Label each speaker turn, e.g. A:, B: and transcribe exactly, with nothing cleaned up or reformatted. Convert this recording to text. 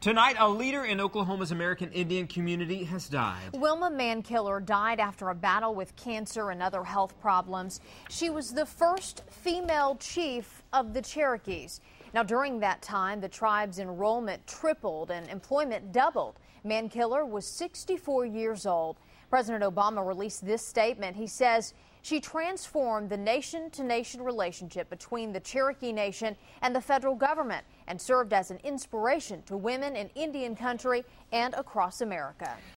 A: Tonight, a leader in Oklahoma's American Indian community has died.
B: Wilma Mankiller died after a battle with cancer and other health problems. She was the first female chief of the Cherokees. Now, during that time, the tribe's enrollment tripled and employment doubled. Mankiller was sixty-four years old. President Obama released this statement. He says she transformed the nation-to-nation relationship between the Cherokee Nation and the federal government and served as an inspiration to women in Indian country and across America.